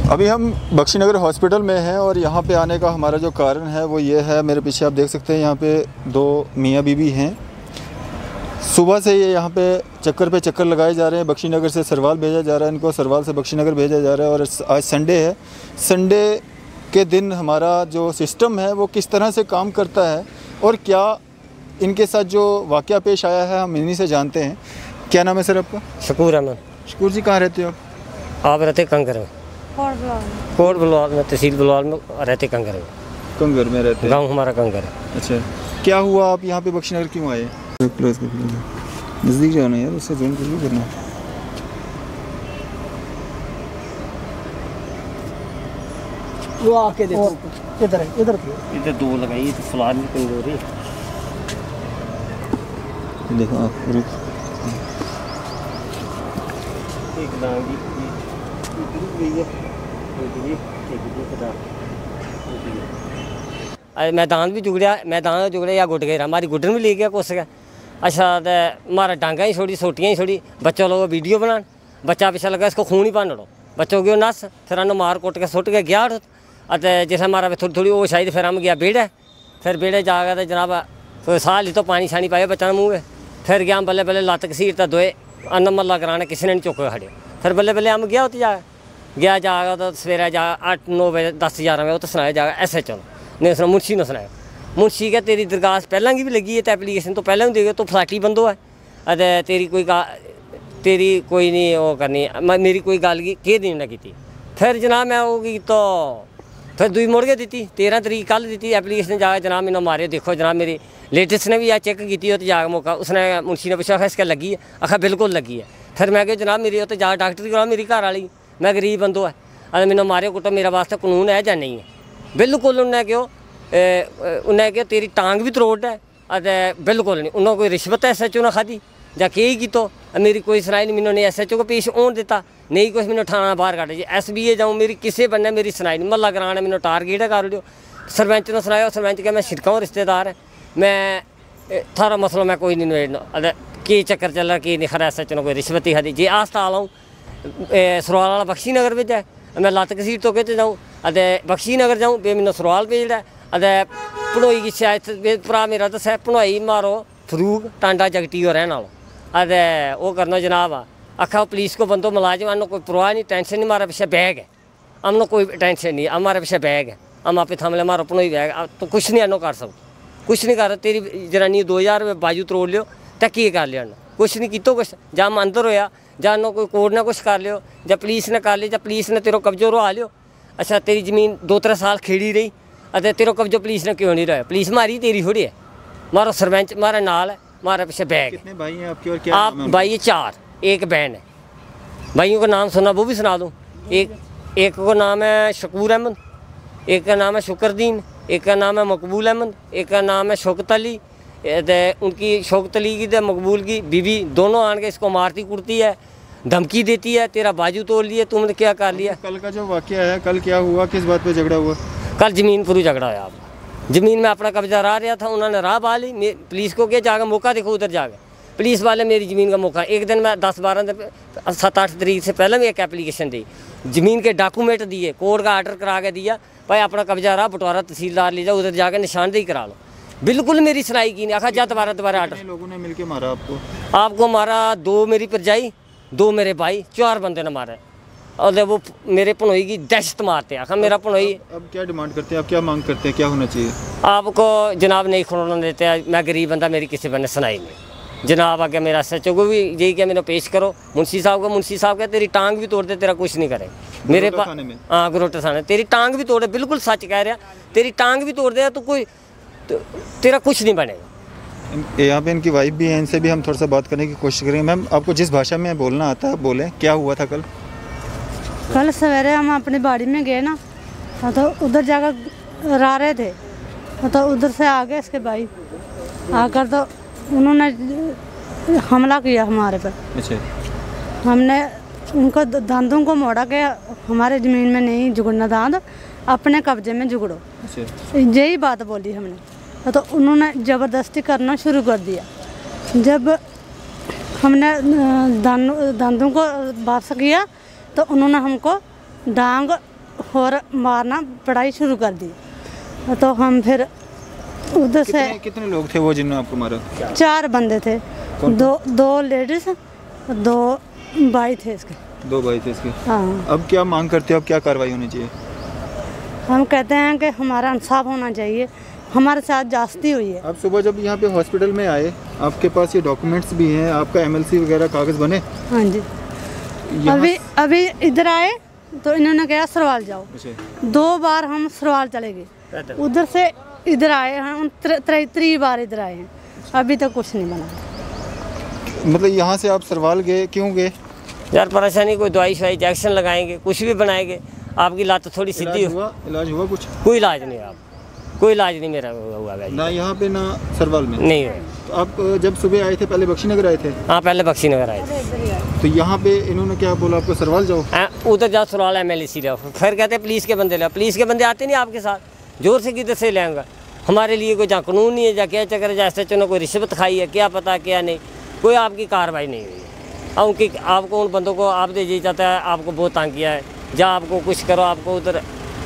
अभी हम बख्शीनगर हॉस्पिटल में हैं और यहाँ पे आने का हमारा जो कारण है वो ये है, मेरे पीछे आप देख सकते हैं यहाँ पे दो मियाँ बीवी हैं। सुबह से ये यहाँ पे चक्कर लगाए जा रहे हैं। बख्शीनगर से सरवाल भेजा जा रहा है इनको, सरवाल से बख्शीनगर भेजा जा रहा है। और आज संडे है, संडे के दिन हमारा जो सिस्टम है वो किस तरह से काम करता है और क्या इनके साथ जो वाक़या पेश आया है हम इन्हीं से जानते हैं। क्या नाम है सर आपका? शकूर अहमद। शकूर जी, कहाँ रहते हो आप रहते कंगर में, कोट बलवाल में, तहसील बलवाल में रहते कंगर में। कंगर में रहते हैं? गाँव हमारा कंगर है। अच्छा, क्या हुआ आप यहाँ पे बख्शीनगर क्यों आए? नज़दीक जाना यार, उससे जॉइन करना। वो आके देखो इधर इधर इधर दो लगाई तो फलान में कहीं हो रही। देखो आप एक डांगी मैदान भी जुगड़िया या गुट गया, हमारी गुटन भी ले गया कुछ गया। अच्छा तो हमारा डांगा ही छोड़ी, सोटियाँ ही छोड़ी। बच्चों लोग वीडियो बनान, बच्चा पीछे लगा इसको खून ही पान बच्चों गयो नस, फिर उन्होंने मार कुट के सुट के गया। जिस हमारा थोड़ी थोड़ी वो शायद फिर हम गया बेड़े, फिर बेड़े जाकर तो जनाब साह ली तो पानी शानी पाया बच्चा मुँह में। फिर गया हम बल्ले बल्ले लत्त घसीटता दोए अन्न मल्ला कराने, किसी ने नहीं चुक खड़े। फिर बल्ले बल्ले हम गया उत्ते जाकर तो सवेरे जा 8-9 बजे 10-11 बजे उत्ते सुनाया जाएगा SHO ने सुना, मुंशी ने सुनाया। मुंशी क्या तेरी दरखास्त पहला की भी लगी है तो एप्लीकेशन तो पहले देगा तो फलाटी बंदो है, तेरी कोई नहीं वो करनी, मेरी कोई गल की नहीं ना की। फिर जनाब मैं होगी तो फिर दूई मुड़ के दी 13 तरीक कल दी एप्लीकेशन जाकर जनाब मैंने मारे। देखो जनाब मेरी लेटेस्ट ने भी आ चेक की तो जाकर मौका, उसने मुंशी ने पूछा इसका लगी है? आखा बिल्कुल लगी है। फिर मैं क्या जनाब मेरी तो जा डॉक्टर की मेरी घर वाली, मैं गरीब बंदो है, अरे मैंने मारे कुटो, मेरा वास्ते कानून है या नहीं है? बिल्कुल उन्हें क्यों तेरी टांग भी तरोड़ है, बिल्कुल नहीं। उन्होंने कोई रिश्वत SHO ने खाधी या कही की तो मेरी कोई सुनाई नहीं। मैंने SHO को पेश होने दिता नहीं, कुछ मैंने थाना बाहर काटे जी SBA जाऊँ, मेरी किसी बन्ने मेरी सुनाई नहीं। मल्ला कराने मैंने टारगेट कर लियो। सरपंच ने सुनाया, सरपंच क्या मैं शिरका रिश्तेदार है, मैं थारा मसला मैं कोई नहीं नवेड़ना। की चक्कर चल रहा कि नहीं खरा SHO ने कोई रिश्वत ही खाधी जी। आस्ता आऊँ सरोवाल वाला बख्शीनगर भेजा है, मैं लत्त घसीट तो कहते जाऊँ बख्शीनगर जाऊँ बे मैंने सरोवाल भेजड़ा है। भनोई की शायद भरा मेरा दस है भनोई मारो फरूक टांडा जगटी हो रहने वाला वो करना जनाब आखा पुलिस को बंदो मुलाजिम, हमने कोई परवाह नहीं, टेंशन नहीं, हमारा पीछे बैग है, हमने कोई टेंशन नहीं, हमारे पीछे बैग है, हम आप थामले मारो भनोई बैग तो कुछ नहीं अनो कर सकते, कुछ नहीं कर। तेरी जनानी 2000 रुपये बाजू तरोड़ लियो तो की कर लिया, कुछ नहीं कितो कुछ, जा अंदर होया जा कोई कोर्ट ने कुछ कर लियो, जब पुलिस ने कर लिया, जब पुलिस ने तेरे कब्जो रहा लियो। अच्छा तेरी ज़मीन 2-3 साल खेड़ी रही, तेरे कब्जो पुलिस ने क्यों नहीं रहा? पुलिस मारी तेरी थोड़ी है, मारो सरपंच मारा नाल है, मारा पीछे बैग। कितने भाई हैं आपके और क्या? आप भाई ये 4, एक बहन है। भाइयों का नाम सुना वो भी सुना दूँ। एक का नाम है शकूर अहमद, एक का नाम है शुक्रदीन, एक का नाम है मकबूल अहमद, एक का नाम है शौकत अली। उनकी शौकत अली की मकबूल की बीवी दोनों आन के इसको मारती कुटती है, धमकी देती है, तेरा बाजू तोड़ लिया, तुमने क्या कर लिया। कल का जो वाकया है, कल क्या हुआ, किस बात पे झगड़ा हुआ? कल ज़मीन पर झगड़ा हुआ। आप ज़मीन में अपना कब्जा रहा था, उन्होंने राह पा ली। पुलिस को क्या जाकर मौका देखो, उधर जाकर पुलिस वाले मेरी ज़मीन का मौका। एक दिन मैं 7-8 तरीक से पहले भी एक एप्लीकेशन दी, ज़मीन के डॉक्यूमेंट दिए, कोर्ट का आर्डर करा के दिया, भाई अपना कब्जा रहा बटवारा तहसीलदार ले जाओ, उधर जाकर निशानदेही करा लो। बिल्कुल मेरी सुनाई की नहीं, आखा जा दोबारा आर्डर। लोगों ने मिलकर मारा आपको? आपको मारा 2 मेरी परजाई, 2 मेरे भाई, 4 बंदे ने मारे और वो मेरे भनोई की दहशत मारते। आखा मेरा भनोई। अब क्या डिमांड करते हैं आप, क्या मांग करते हैं, क्या होना चाहिए? आपको जनाब नहीं खड़ोना देते हैं, मैं गरीब बंदा, मेरी किसी बंदे सुनाई नहीं। जनाब आगे मेरा SHO को भी यही क्या मैंने पेश करो, मुंशी साहब को, मुंशी साहब क्या तेरी टांग भी तोड़ दे, तेरा कुछ नहीं करे मेरे पास। हाँ गुरोटा थाने, तेरी टांग भी तोड़े, बिल्कुल सच कह रहा, तेरी टांग भी तोड़ दे तो कोई तेरा कुछ नहीं बनेगा। यहाँ पे इनकी वाइफ भी है, इनसे भी हम थोड़ा सा बात करने की कोशिश करेंगे। मैम आपको जिस भाषा में बोलना आता है बोलें, क्या हुआ था कल? कल सवेरे हम अपनी बाड़ी में गए ना, तो उधर जाकर रा रहे थे, तो उधर से आ गए इसके भाई, आकर तो उन्होंने हमला किया हमारे पर। अच्छा। हमने उनको दांतों को मोड़ा के हमारे ज़मीन में नहीं जुगड़ना, दांत अपने कब्जे में जुगड़ो, यही बात बोली हमने। तो उन्होंने ज़बरदस्ती करना शुरू कर दिया। जब हमने दांतों को वापस किया तो उन्होंने हमको डांग और मारना पढ़ाई शुरू कर दी। तो हम फिर उधर से कितने लोग थे वो जिन्होंने आपको मारा? 4 बंदे थे, दो लेडीज, 2 भाई थे इसके। 2 भाई थे इसके। हाँ। अब क्या मांग करते हो, अब क्या कार्रवाई होनी चाहिए? हम कहते हैं कि हमारा इंसाफ होना चाहिए, हमारे साथ जास्ती हुई है। आप सुबह जब यहाँ पे हॉस्पिटल में आए, आपके पास ये डॉक्यूमेंट्स भी हैं, आपका MLC वगैरह कागज़ बने? हाँ जी। अभी इधर आए तो इन्होंने कहा सरवाल जाओ। 2 बार हम सरवाल चले गए, उधर से इधर आए हैं, 3 बार इधर आए हैं, अभी तक कुछ नहीं बना। मतलब यहाँ से आप सरवाल गए, क्यों गए? यार परेशानी, कोई दवाई शवाई इंजेक्शन लगाएंगे, कुछ भी बनाएंगे, आपकी लात थोड़ी सीधी इलाज हुआ कुछ? कोई इलाज नहीं, आप कोई इलाज नहीं मेरा हुआ ना यहाँ पे ना सरवाल में? नहीं। तो आप जब सुबह आए थे पहले बख्शीनगर आए थे? हाँ, पहले बख्शीनगर आए थे। तो यहाँ पे इन्होंने क्या बोला आपको, सरवाल जाओ? उधर जाओ सरवाल MLC लो, फिर कहते हैं पुलिस के बंदे लो। पुलिस के बंदे आते नहीं आपके साथ, जोर से किधर से लेंगे? हमारे लिए कोई जहाँ कानून नहीं है, जहाँ क्या चक्कर है, जैसे चुनो कोई रिश्वत खाई है, क्या पता क्या नहीं, कोई आपकी कार्रवाई नहीं हुई है। उनकी आपको उन बंदों को आप दे जाता है, आपको बहुत तंग किया है, जहाँ आपको कुछ करो, आपको उधर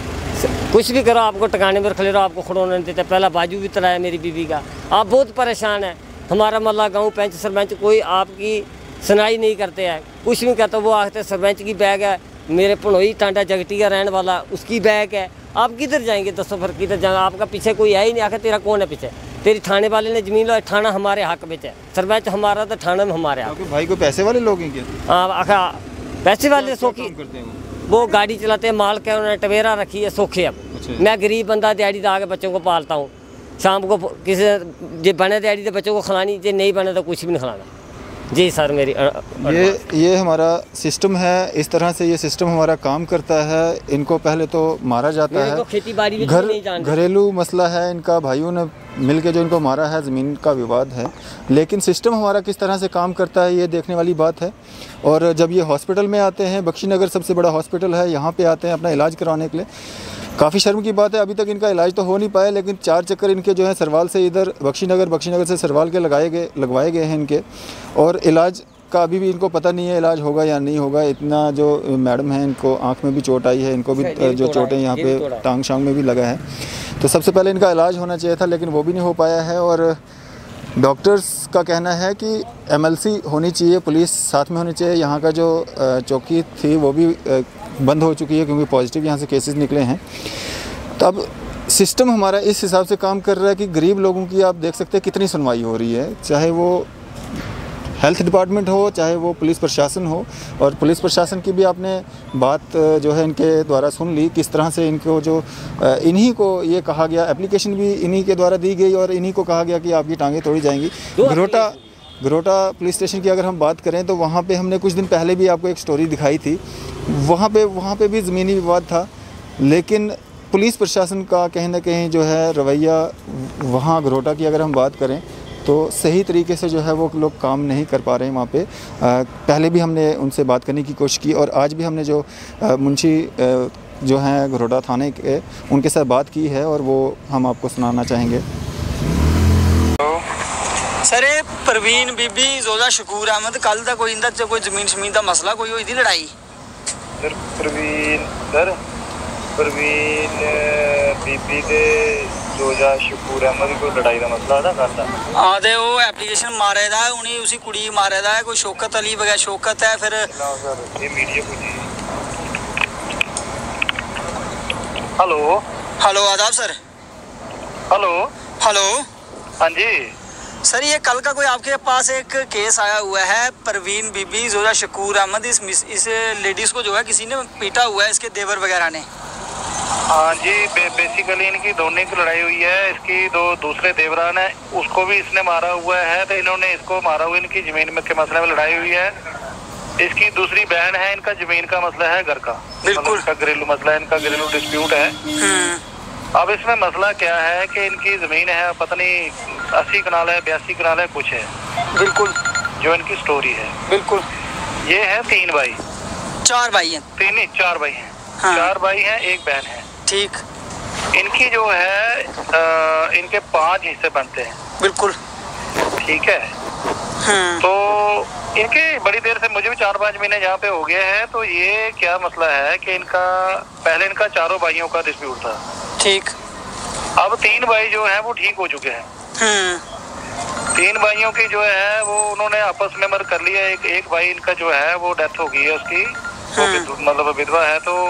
कुछ भी करो, आपको टकाने पर खड़े रहो, आपको खड़ोने नहीं देते। पहला बाजू भी तलाया मेरी बीवी का। आप बहुत परेशान है। हमारा मल्ला गाँव पंच सरपंच कोई आपकी सुनाई नहीं करते हैं, कुछ नहीं कहता। वो आखते सरपंच की बैग है, मेरे पनोई टांडा जगटी का रहने वाला उसकी बैग है, आप किधर जाएंगे? दसो फिर किधर जाएंगे? आपका पीछे कोई है ही नहीं। आखिर तेरा कौन है पीछे? तेरी थाने वाले ने जमीन लो, थाना हमारे हक में है, सरपंच हमारा तो थाना में हमारे हक। भाई को पैसे वाले लोग हैं क्या? हाँ, आखिर पैसे वाले सोखी वो गाड़ी चलाते हैं, माल के उन्होंने टवेरा रखी है, सोखे। अब मैं गरीब बंदा दिहाड़ी दा के बच्चों को पालता हूँ, शाम को किसी जो बने दिहाड़ी तो बच्चों को खिलानी, जो नहीं बने तो कुछ भी नहीं खिलाना। जी सर, मेरी ये हमारा सिस्टम है, इस तरह से ये सिस्टम हमारा काम करता है। इनको पहले तो मारा जाता है, खेती बाड़ी घरेलू मसला है इनका, भाइयों ने मिलके जो इनको मारा है, ज़मीन का विवाद है। लेकिन सिस्टम हमारा किस तरह से काम करता है ये देखने वाली बात है। और जब ये हॉस्पिटल में आते हैं, बख्शीनगर सबसे बड़ा हॉस्पिटल है, यहाँ पे आते हैं अपना इलाज करवाने के लिए। काफ़ी शर्म की बात है, अभी तक इनका इलाज तो हो नहीं पाया, लेकिन 4 चक्कर इनके जो है सरवाल से इधर बख्शीनगर से सरवाल के लगवाए गए हैं इनके। और इलाज का अभी भी इनको पता नहीं है इलाज होगा या नहीं होगा। इतना जो मैडम है, इनको आँख में भी चोट आई है, इनको भी जो चोटें यहाँ पे टांग शांग में भी लगा है। तो सबसे पहले इनका इलाज होना चाहिए था, लेकिन वो भी नहीं हो पाया है। और डॉक्टर्स का कहना है कि MLC होनी चाहिए, पुलिस साथ में होनी चाहिए। यहाँ का जो चौकी थी वो भी बंद हो चुकी है, क्योंकि पॉजिटिव यहाँ से केसेस निकले हैं। तो अब सिस्टम हमारा इस हिसाब से काम कर रहा है कि गरीब लोगों की आप देख सकते हैं कितनी सुनवाई हो रही है, चाहे वो हेल्थ डिपार्टमेंट हो, चाहे वो पुलिस प्रशासन हो। और पुलिस प्रशासन की भी आपने बात जो है इनके द्वारा सुन ली, किस तरह से इनको जो इन्हीं को ये कहा गया, एप्लीकेशन भी इन्हीं के द्वारा दी गई और इन्हीं को कहा गया कि आपकी टांगें तोड़ी जाएंगी। घरोटा पुलिस स्टेशन की अगर हम बात करें तो वहाँ पे हमने कुछ दिन पहले भी आपको एक स्टोरी दिखाई थी। वहाँ पे भी ज़मीनी विवाद था, लेकिन पुलिस प्रशासन का कहीं ना कहीं जो है रवैया वहाँ घरोटा की अगर हम बात करें तो सही तरीके से जो है वो लोग काम नहीं कर पा रहे हैं वहाँ पे। पहले भी हमने उनसे बात करने की कोशिश की और आज भी हमने जो मुंशी जो हैं घरोटा थाने के, उनके साथ बात की है और वो हम आपको सुनाना चाहेंगे। सर ये परवीन बीबी जोधा शकूर अहमद कल का कोई इंदा कोई जमीन शमीन का मसला कोई हुई थी लड़ाई? सर परवीन बीबी दे जोधा शकूर अहमद कोई लड़ाई का मसला था कल? हाँ, तो वो एप्लीकेशन मारे दा है उन्हें, उसी कुड़ी मारे दा है, कोई शौकत अली वगैरह शौकत है। फिर सर ये मीडिया को जी। हेलो आदाब सर। हेलो हाँ जी सर, ये कल का कोई आपके पास एक केस आया हुआ है, परवीन बीबी जोधा शकूर अहमद, इस लेडीज़ को जो है किसी ने पीटा हुआ है, इसके देवर वगैरह ने। हाँ जी, बेसिकली इनकी दोनों की लड़ाई हुई है। इसकी दूसरे देवरान है, उसको भी इसने मारा हुआ है, तो इन्होंने इसको मारा हुआ, इनकी ज़मीन में के मसले में लड़ाई हुई है। इसकी दूसरी बहन है, इनका ज़मीन का मसला है, घर का, बिल्कुल इनका घरेलू मसला है, इनका घरेलू डिस्प्यूट है। अब इसमें मसला क्या है कि इनकी ज़मीन है, पता नहीं 80 कनाल है, 82 कनाल है, कुछ है, बिल्कुल जो इनकी स्टोरी है। बिल्कुल। ये है 3 भाई, 4 भाई हैं? 4 भाई हैं। हाँ। 4 भाई हैं, 1 बहन है। ठीक। इनकी जो है इनके 5 हिस्से बनते हैं। बिल्कुल। ठीक है। तो इनके बड़ी देर से, मुझे भी 4-5 महीने यहाँ पे हो गए हैं। तो ये क्या मसला है कि इनका पहले इनका चारों भाइयों का डिस्प्यूट था। ठीक। अब 3 भाई जो है वो ठीक हो चुके हैं। 3 भाइयों की जो है वो उन्होंने आपस में मर कर लिया। एक भाई इनका जो है वो डेथ हो गई है उसकी, मतलब विधवा है। तो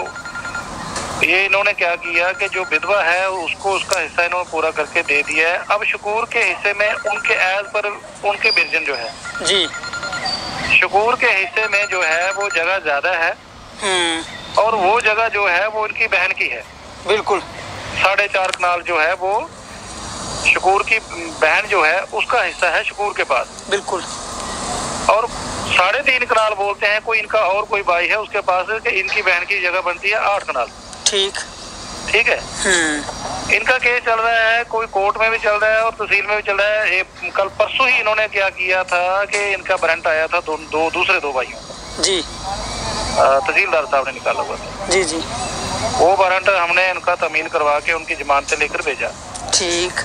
ये इन्होंने क्या किया कि जो विधवा है उसको उसका हिस्सा इन्होंने पूरा करके दे दिया है। अब शकूर के हिस्से में उनके एज पर उनके बिरजन जो है जी, शकूर के हिस्से में जो है वो जगह ज्यादा है और वो जगह जो है वो उनकी बहन की है। बिल्कुल। 4.5 कनाल जो है वो शकूर की बहन जो है उसका हिस्सा है शकूर के पास। बिल्कुल। और 3.5 कनाल बोलते हैं कोई इनका और कोई भाई है उसके पास कि इनकी बहन की जगह बनती है 8 कनाल। ठीक है। इनका केस चल रहा है, कोई कोर्ट में भी चल रहा है और तहसील में भी चल रहा है। कल परसों ही इन्होंने क्या किया था कि इनका वारंट आया था दूसरे 2 भाइयों जी, तहसीलदार साहब ने निकाला हुआ था। जी जी। वो वारंट हमने उनका तमील करवा के उनकी जमानतें लेकर भेजा। ठीक।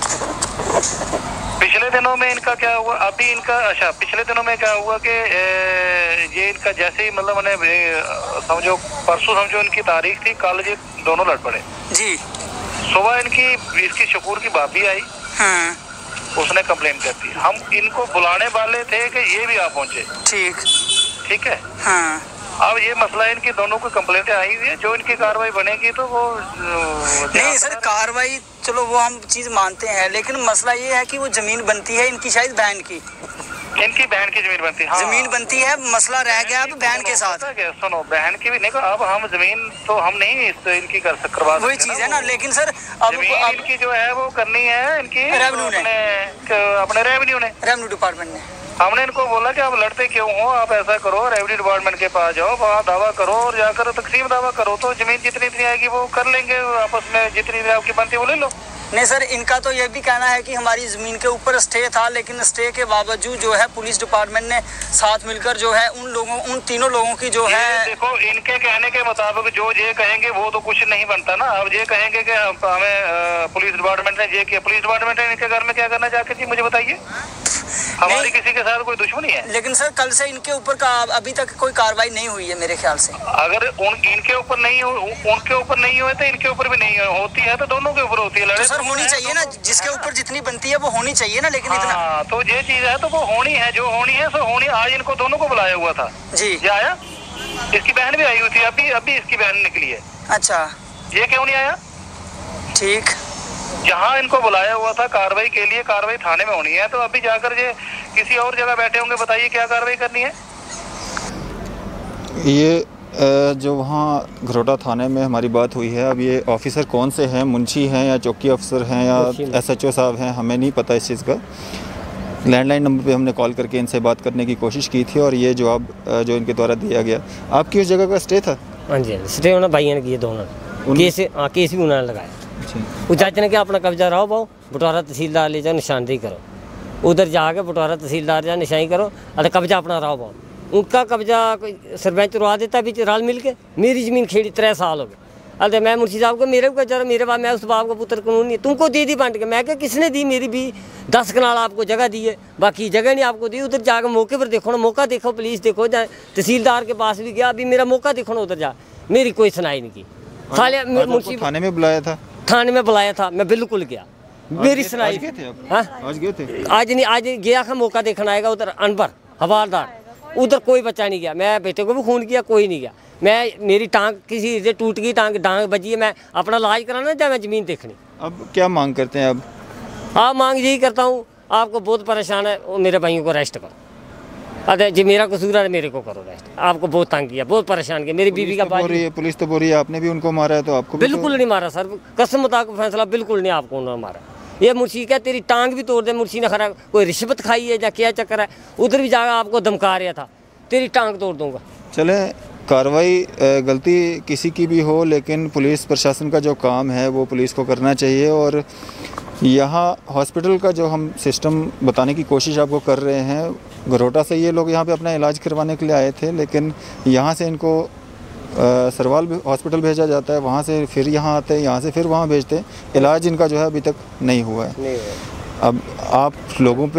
पिछले दिनों में इनका क्या हुआ, अभी इनका अच्छा पिछले दिनों में क्या हुआ कि ये इनका जैसे ही मतलब मैंने समझो परसों समझो इनकी तारीख थी, कल ये दोनों लड़ पड़े जी। सुबह इसकी शकूर की भाभी आई, उसने कंप्लेन कर दी। हम इनको बुलाने वाले थे कि ये भी आ पहुंचे। ठीक है। अब ये मसला इनकी दोनों को कंप्लेंटें आई हुई है। जो इनकी कार्रवाई बनेगी तो वो नहीं सर, कार्रवाई चलो वो हम चीज मानते हैं, लेकिन मसला ये है कि वो जमीन बनती है इनकी शायद बहन की, इनकी बहन की जमीन बनती है। हाँ। जमीन बनती है, मसला रह गया अब बहन के साथ। सुनो, बहन की भी नहीं, अब हम जमीन तो हम नहीं इनकी करवा वही चीज है ना। लेकिन सर अब इनकी जो है वो करनी है इनकी रेवेन्यू ने, अपने रेवेन्यू डिपार्टमेंट ने। हमने इनको बोला कि आप लड़ते क्यों हो, आप ऐसा करो रेवेन्यू डिपार्टमेंट के पास जाओ, वहाँ दावा करो और जाकर तकसीम दावा करो, तो जमीन जितनी आएगी वो कर लेंगे आपस में, जितनी आपकी बनती वो ले लो। नहीं सर, इनका तो ये भी कहना है कि हमारी ज़मीन के ऊपर स्टे था, लेकिन स्टे के बावजूद जो है पुलिस डिपार्टमेंट ने साथ मिलकर जो है उन तीनों लोगों की जो है, देखो इनके कहने के मुताबिक जो ये कहेंगे वो तो कुछ नहीं बनता ना। अब ये कहेंगे कि हमें पुलिस डिपार्टमेंट ने ये किया, पुलिस डिपार्टमेंट ने इनके घर में क्या करना चाहती थी मुझे बताइए। हमारी किसी के साथ कोई दुश्मनी है? लेकिन सर कल से इनके ऊपर का अभी तक कोई कार्रवाई नहीं हुई है मेरे ख्याल से। अगर इनके ऊपर नहीं हुए तो इनके ऊपर भी नहीं होती है, तो दोनों के ऊपर होती है। तो सर होनी चाहिए ना, जिसके ऊपर जितनी बनती है वो होनी चाहिए ना, लेकिन इतना तो ये चीज है तो वो होनी है, जो होनी है सो होनी। आज इनको दोनों को बुलाया हुआ था जी। ये आया, इसकी बहन भी आई हुई थी, अभी इसकी बहन निकली है। अच्छा, ये क्यों नहीं आया? ठीक। जहाँ इनको बुलाया हुआ था कार्रवाई के लिए, कार्रवाई थाने में होनी है, तो अभी जाकर ये किसी और जगह बैठे होंगे। बताइए क्या कार्रवाई करनी है? ये जो वहाँ घरोटा थाने में हमारी बात हुई है, अब ये ऑफिसर कौन से हैं, मुंशी हैं या चौकी अफसर हैं या SHO साहब हैं, हमें नहीं पता इस चीज़ का। लैंडलाइन नंबर पे हमने कॉल करके इनसे बात करने की कोशिश की थी और ये जवाब जो इनके द्वारा दिया गया। आपकी उस जगह का स्टे था? हाँ जी, स्टे उन्होंने भाइयों ने किए दोनों केस भी उन्होंने लगाया। वो जज ने क्या अपना कब्जा रहो पाओ, बटवारा तहसीलदार ले जाओ, निशानदेही करो, उधर जाके बटवारा तहसीलदार जा निशानी करो, अरे कब्जा अपना रहो पाओ। उनका कब्जा सरपंच रुआ देता भी रल मिल के। मेरी ज़मीन खेड़ी 3 साल हो गए, अरे मैं मुंशी साहब को मेरे को जरा मेरे बाप, मैं उस बाप का पुत्र कानून नहीं, तुमको दे दी बांट के। मैं क्या किसने दी? मेरी भी 10 कनाल आपको जगह दी है, बाकी जगह नहीं आपको दी। उधर जाकर मौके पर देखो ना, मौका देखो, पुलिस देखो, तहसीलदार के पास भी गया, अभी मेरा मौका देखो ना, उधर जा, मेरी कोई सुनाई नहीं की। खाली मुंशी थाने में बुलाया था? थाने में बुलाया था, मैं बिल्कुल गया, मेरी सुनाई। आज गए थे? आज नहीं, आज गया था, मौका देखना आएगा उधर अनबर हवालदार, उधर कोई बच्चा नहीं गया। मैं बेटे को भी फ़ोन किया, कोई नहीं गया। मेरी टांग किसी से टूट गई, डांग बजी है, मैं अपना इलाज कराना या मैं ज़मीन देखनी। अब क्या मांग करते हैं? अब हाँ, मांग यही करता हूँ, आपको बहुत परेशान है, मेरे भाइयों को अरेस्ट करो। अरे जी मेरा कसूर है, मेरे को करो अरेस्ट। आपको बहुत तंग किया, बहुत परेशान किया, मेरी बीवी का बात। पुलिस तो बोल रही है आपने भी उनको मारा है, तो आपको बिल्कुल नहीं मारा सर, कसम मुताबिक फैसला, बिल्कुल नहीं आपको उन्होंने मारा। ये मुंशी क्या तेरी टांग भी तोड़ दे, मुंशी ने खरा कोई रिश्वत खाई है या क्या चक्कर है, उधर भी जाकर आपको धमका रहा था, तेरी टांग तोड़ दूंगा। चले, कार्रवाई गलती किसी की भी हो, लेकिन पुलिस प्रशासन का जो काम है वो पुलिस को करना चाहिए। और यहाँ हॉस्पिटल का जो हम सिस्टम बताने की कोशिश आपको कर रहे हैं, घरोटा से ये लोग यहाँ पे अपना इलाज करवाने के लिए आए थे, लेकिन यहाँ से इनको सरवाल हॉस्पिटल भेजा जाता है, वहाँ से फिर यहाँ आते हैं, यहाँ से फिर वहाँ भेजते हैं। इलाज इनका जो है अभी तक नहीं हुआ है। अब आप लोगों पे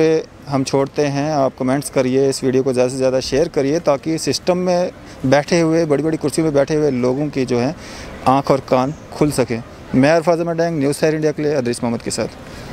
हम छोड़ते हैं। आप कमेंट्स करिए, इस वीडियो को ज़्यादा से ज़्यादा शेयर करिए ताकि सिस्टम में बैठे हुए, बड़ी बड़ी कुर्सियों में बैठे हुए लोगों की जो है आँख और कान खुल सकें। मैं अरफाज अहमद डैंग, न्यूज़ 7 इंडिया के लिए अदरीस मोहम्मद के साथ।